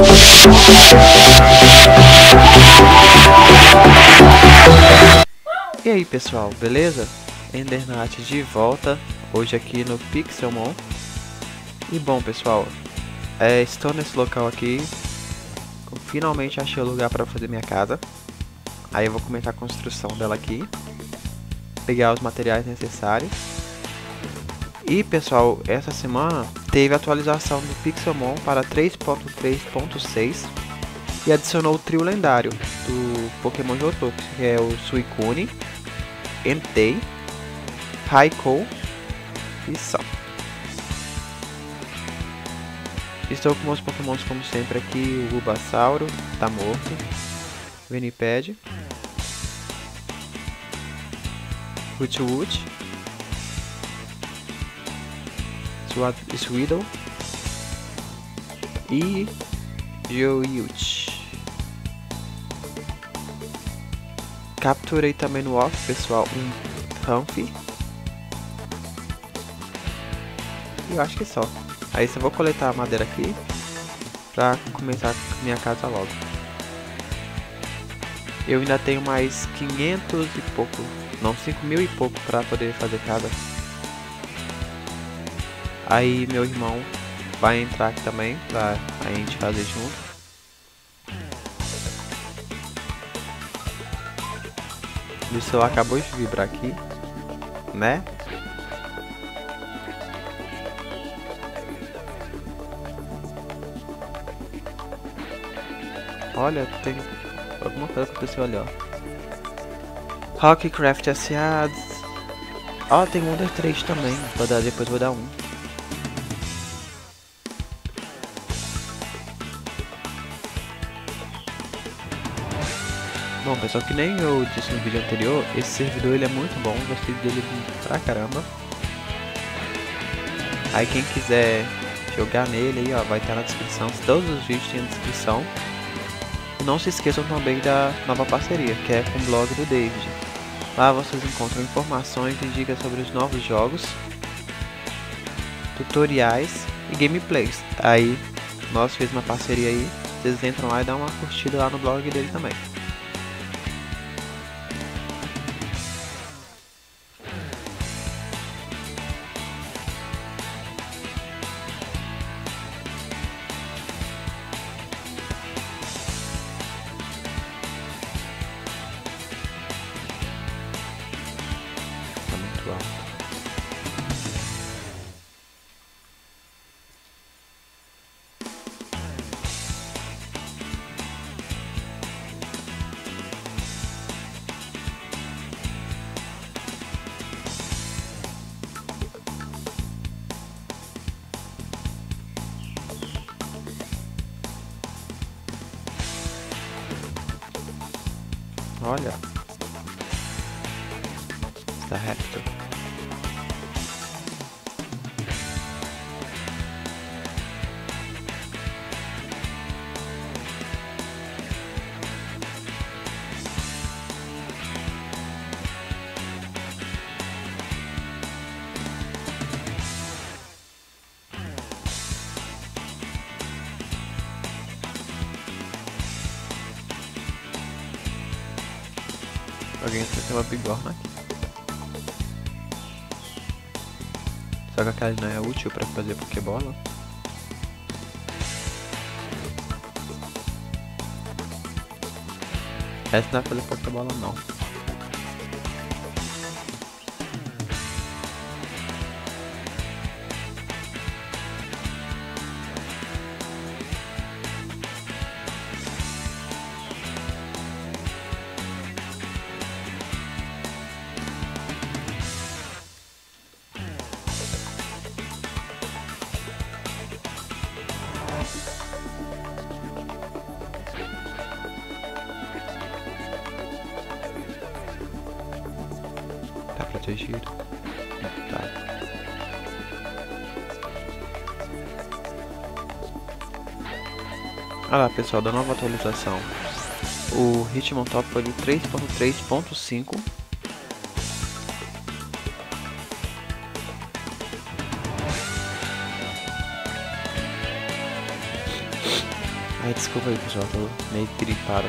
E aí pessoal, beleza? Endernat de volta, hoje aqui no Pixelmon. E bom pessoal, estou nesse local aqui, finalmente achei o lugar para fazer minha casa. Aí eu vou começar a construção dela aqui, pegar os materiais necessários. E pessoal, essa semana teve atualização do Pixelmon para 3.3.6 e adicionou o trio lendário do Pokémon Johto, que é o Suicune, Entei, Raikou e Sal. Estou com meus Pokémons como sempre aqui, o Bulbasauro, tá morto, Venipede, Woot, Sweedle e Joyut. Capturei também no off, pessoal, um Humpy. E eu acho que só. Aí só vou coletar a madeira aqui pra começar minha casa logo. Eu ainda tenho mais 500 e pouco, não, 5.000 e pouco pra poder fazer casa. Aí meu irmão vai entrar aqui também pra a gente fazer junto. O celular acabou de vibrar aqui, né? Olha, tem alguma coisa que aconteceu ali, ó. Rockcraft SA. Ó, tem Wonder 3 também. Depois vou dar um. Bom, pessoal, que nem eu disse no vídeo anterior, esse servidor ele é muito bom, gostei dele pra caramba. Aí quem quiser jogar nele aí, ó, vai estar na descrição, todos os vídeos tem na descrição. E não se esqueçam também da nova parceria, que é com o blog do David. Lá vocês encontram informações e dicas sobre os novos jogos, tutoriais e gameplays. Aí nós fizemos uma parceria aí, vocês entram lá e dão uma curtida lá no blog dele também. Olha, está reto. Alguém tem uma bigorna aqui. Só que aquela não é útil para fazer Pokébola. Essa não é fazer Pokébola não. Tá protegido. Tá. Olha lá pessoal, da nova atualização. O Hitmontop foi de 3.3.5. Ai, desculpa aí, pessoal, tô meio gripado.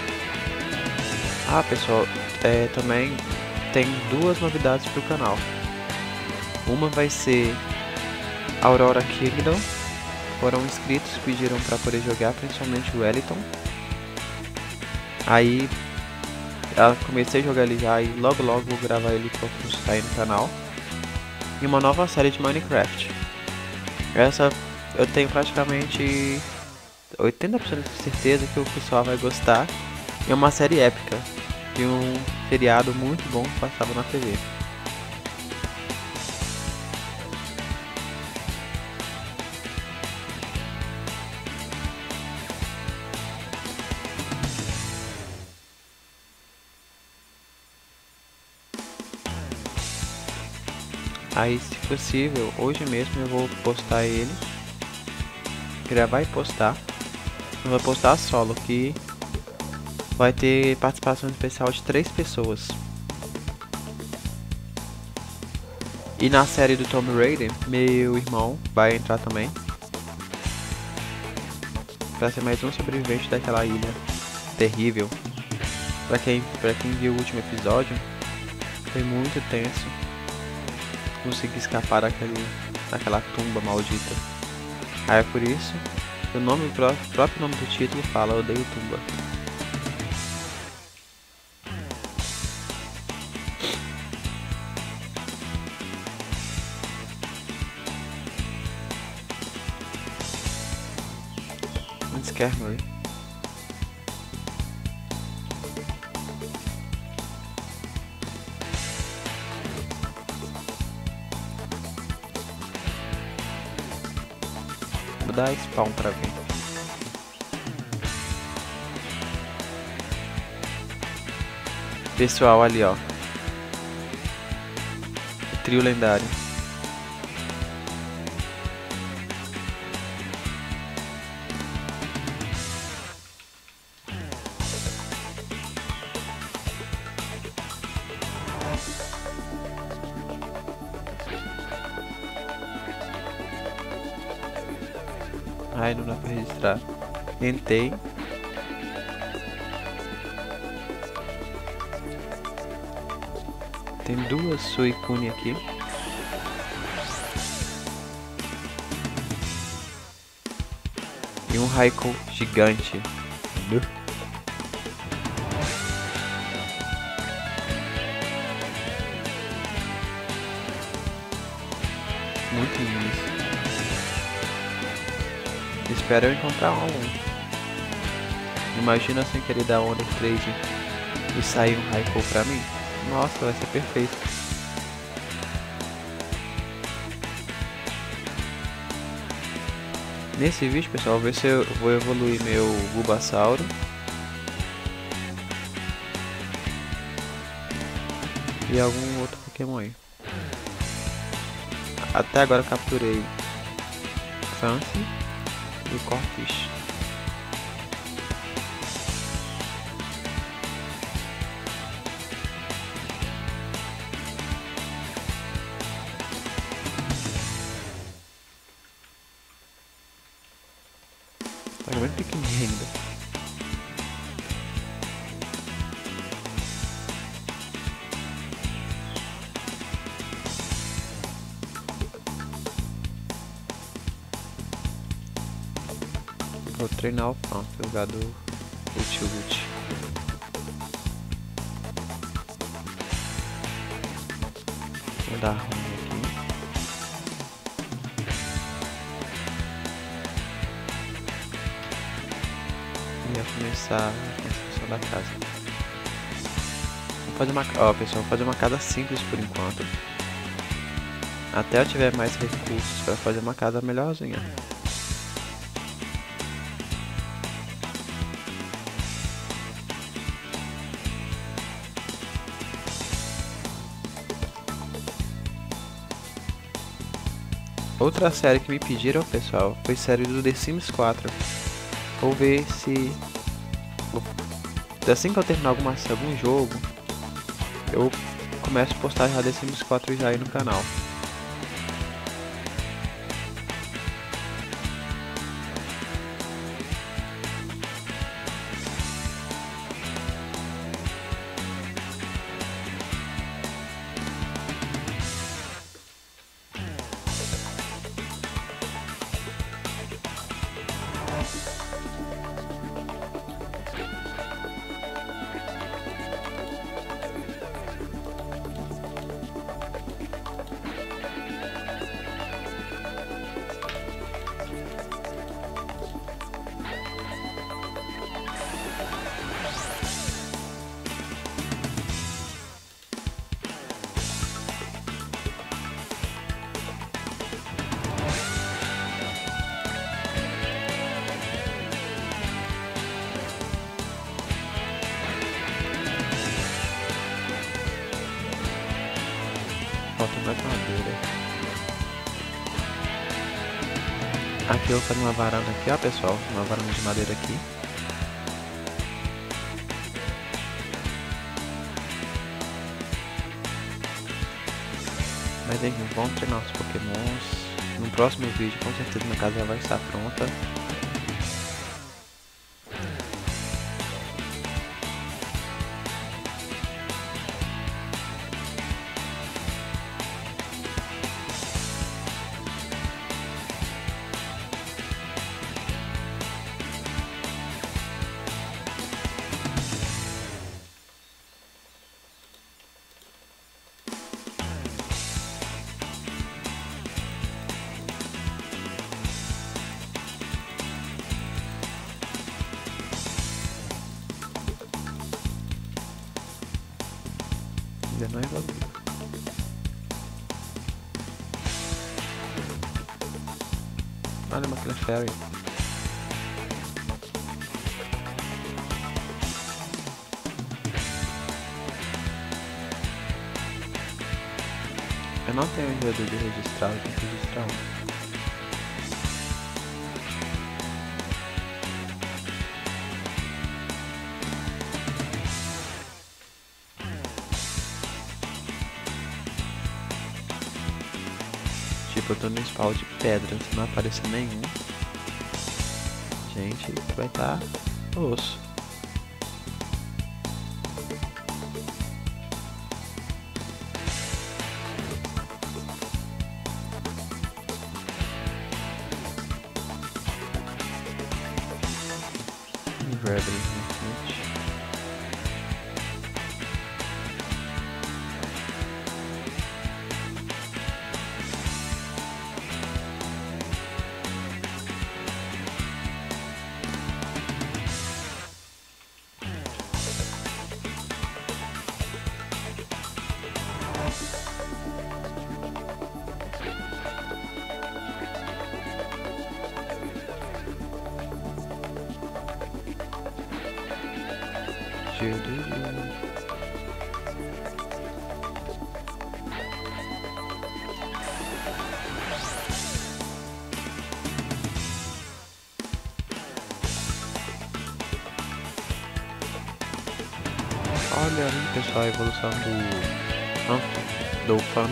Ah, pessoal, também tem duas novidades pro canal. Uma vai ser Aurora Kingdom. Foram inscritos que pediram para poder jogar, principalmente o Wellington. Aí eu comecei a jogar ele já e logo vou gravar ele para sair no canal. E uma nova série de Minecraft. Essa eu tenho praticamente 80% de certeza que o pessoal vai gostar. É uma série épica de um seriado muito bom que passava na TV. Aí, se possível, hoje mesmo eu vou postar ele, gravar e postar. Eu vou postar solo, que vai ter participação especial de 3 pessoas. E na série do Tomb Raider, meu irmão vai entrar também, pra ser mais um sobrevivente daquela ilha terrível. Pra quem viu o último episódio, foi muito tenso conseguir escapar daquela tumba maldita. Aí é por isso que o próprio nome do título fala Odeio Tumba. Skarmory. Vou dar spawn pra ver. Pessoal, ali ó, trio lendário. Ai, não dá pra registrar. Tentei. Tem duas Suicune aqui. E um Raikou gigante. Muito lindo isso. Espero eu encontrar um. Imagina sem querer dar Wonder Trade e sair um Raikou pra mim. Nossa, vai ser perfeito. Nesse vídeo, pessoal, vou ver se eu vou evoluir meu Bulbasauro. E algum outro Pokémon aí. Até agora eu capturei Fancy e o Corphish. Tá muito pequenininho ainda. Vou treinar o Fan, jogar do Ult. Vou dar ruim aqui. E ia começar a construção da casa. Vou fazer uma, pessoal, vou fazer uma casa simples por enquanto. Até eu tiver mais recursos para fazer uma casa melhorzinha. Outra série que me pediram, pessoal, foi a série do The Sims 4. Vou ver se assim que eu terminar algum jogo, eu começo a postar já The Sims 4 já aí no canal. Aqui eu vou fazer uma varanda aqui, ó pessoal, uma varanda de madeira aqui. Mas enfim, vamos treinar os pokémons. No próximo vídeo com certeza minha casa vai estar pronta. Ainda não evoluiu. Olha uma Clefairy. Eu não tenho enredo de registrar, eu tenho que registrar um. Tipo, eu tô no spawn de pedra, se não aparecer nenhum, gente, vai estar osso. Inverter, gente. Olha ali, pessoal, a evolução do Fan.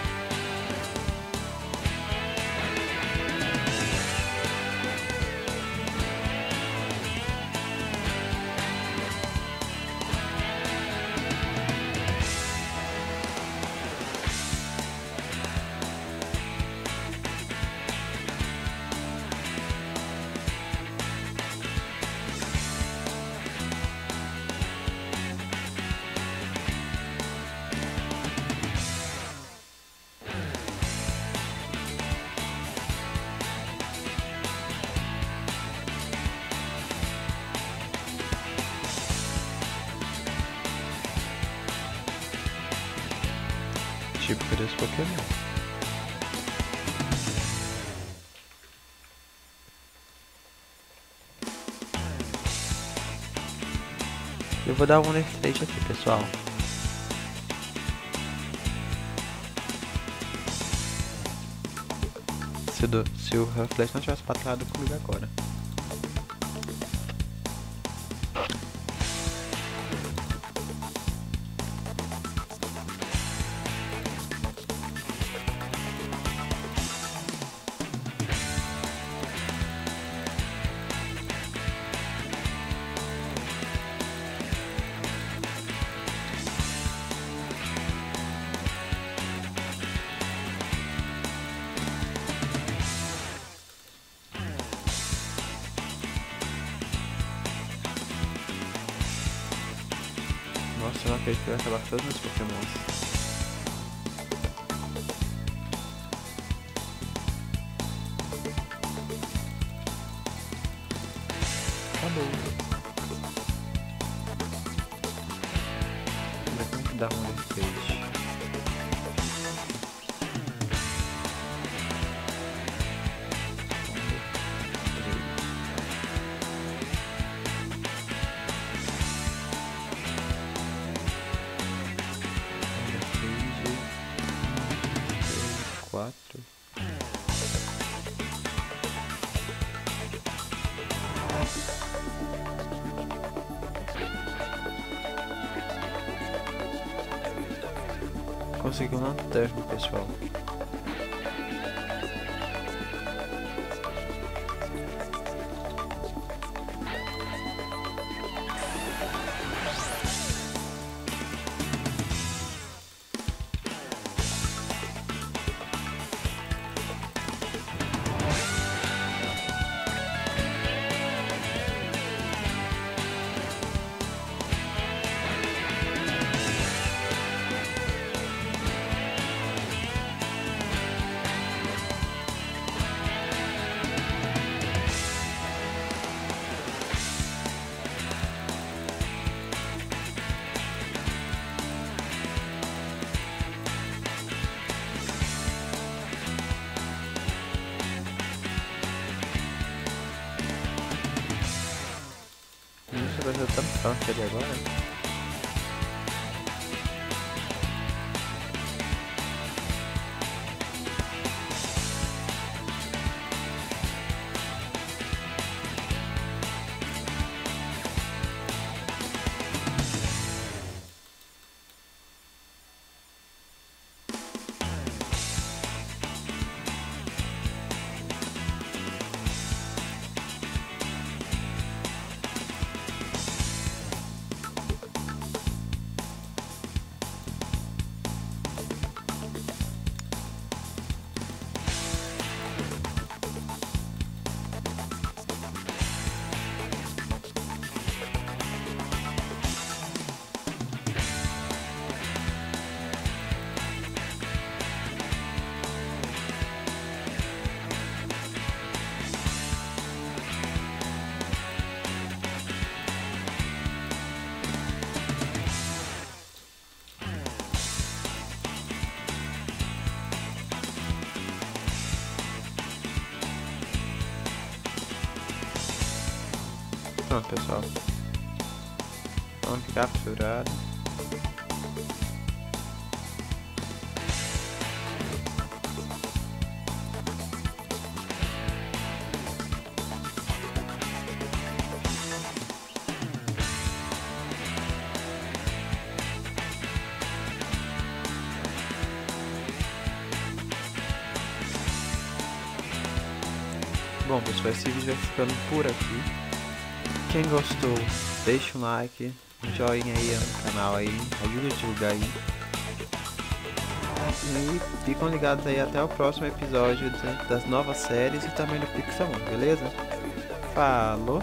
Tipo desse Pokémon. Eu vou dar um Nerfate aqui, pessoal. Se o Rufflet não tivesse patrado comigo agora. Nossa, eu não acredito que vai acabar todos os meus Pokémons. Acabou. Como é que dá um Nerfate? Quatro. Consegui uma lanterna, pessoal. Vai ser tão forte ali agora. Pronto, pessoal. Vamos capturado. Bom, pessoal, esse vídeo vai ficando por aqui. Quem gostou, deixa um like, um joinha aí no canal aí, ajuda a divulgar aí. E ficam ligados aí até o próximo episódio das novas séries e também do Pixelmon, beleza? Falou!